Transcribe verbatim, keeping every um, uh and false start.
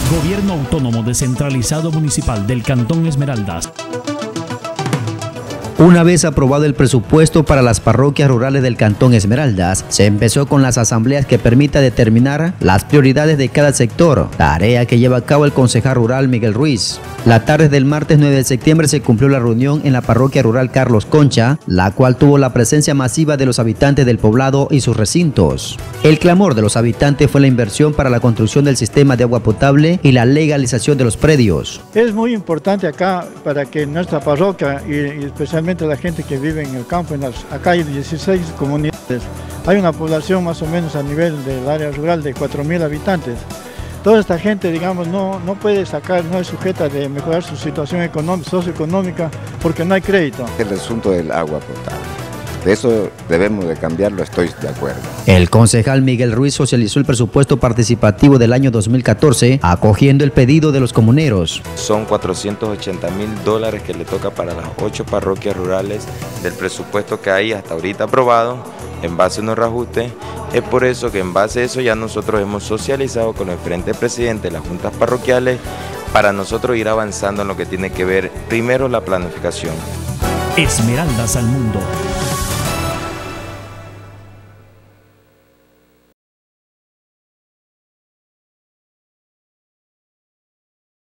Gobierno Autónomo Descentralizado Municipal del Cantón Esmeraldas. Una vez aprobado el presupuesto para las parroquias rurales del Cantón Esmeraldas, se empezó con las asambleas que permita determinar las prioridades de cada sector, tarea que lleva a cabo el concejal rural Miguel Ruiz. La tarde del martes nueve de septiembre se cumplió la reunión en la parroquia rural Carlos Concha, la cual tuvo la presencia masiva de los habitantes del poblado y sus recintos. El clamor de los habitantes fue la inversión para la construcción del sistema de agua potable y la legalización de los predios. Es muy importante acá para que nuestra parroquia y, y especialmente la gente que vive en el campo, en las, acá hay dieciséis comunidades, hay una población más o menos a nivel del área rural de cuatro mil habitantes. Toda esta gente, digamos, no, no puede sacar, no es sujeta de mejorar su situación económica, socioeconómica porque no hay crédito. El asunto del agua potable, de eso debemos de cambiarlo, estoy de acuerdo. El concejal Miguel Ruiz socializó el presupuesto participativo del año dos mil catorce, acogiendo el pedido de los comuneros. Son cuatrocientos ochenta mil dólares que le toca para las ocho parroquias rurales del presupuesto que hay hasta ahorita aprobado, en base a unos reajustes. Es por eso que en base a eso ya nosotros hemos socializado con el frente presidente de las juntas parroquiales para nosotros ir avanzando en lo que tiene que ver primero la planificación. Esmeraldas al mundo.